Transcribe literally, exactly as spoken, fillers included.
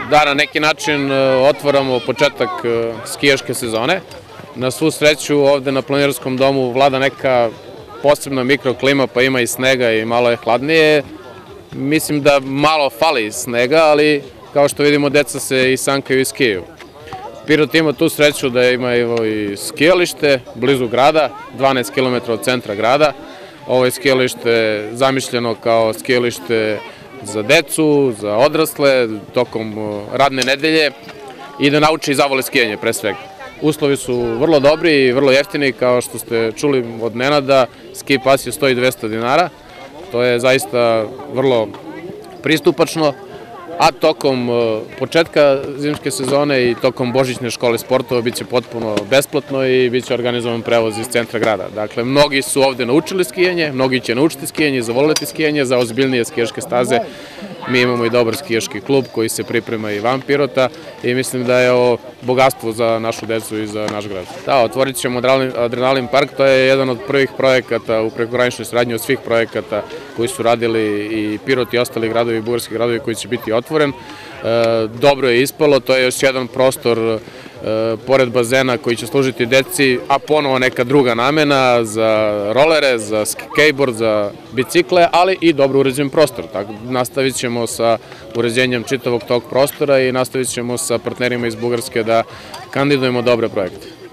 Da, na neki način otvaramo početak skijaške sezone. Na svu sreću ovde na planinarskom domu vlada neka posebna mikroklima, pa ima i snega i malo je hladnije. Mislim da malo fali snega, ali kao što vidimo deca se i sankaju i skijaju. Pirot ima tu sreću da ima i skijalište blizu grada, dvanaest kilometara od centra grada. Ovo je skijalište zamišljeno kao skijalište za decu, za odrasle, tokom radne nedelje i da nauče i zavole skijanje pre svega. Uslovi su vrlo dobri i vrlo jeftini, kao što ste čuli od Nenada, ski pas je sto i dvesta dinara, to je zaista vrlo pristupačno, a tokom početka zimske sezone i tokom božićne škole sportova biće potpuno besplatno i biće organizovan prevoz iz centra grada. Dakle, mnogi su ovde naučili skijanje, mnogi će naučiti skijanje, zavoliti skijanje za ozbiljnije skijaške staze. Mi imamo i dobar skijaški klub koji se priprema i van Pirota i mislim da je ovo bogatstvo za našu decu i za naš grad. Da, otvorit ćemo Adrenalin park, to je jedan od prvih projekata u prekograničnoj saradnji od svih projekata koji su radili i Pirot i ostali gradovi, bugarski gradovi koji će biti otvoren. Dobro je ispalo, to je još jedan prostor pored bazena koji će služiti deci, a ponovo neka druga namena za rolere, za skateboard, za bicikle, ali i dobro uređen prostor. Nastavit ćemo sa uređenjem čitavog tog prostora i nastavit ćemo sa partnerima iz Bugarske da kandidujemo dobre projekte.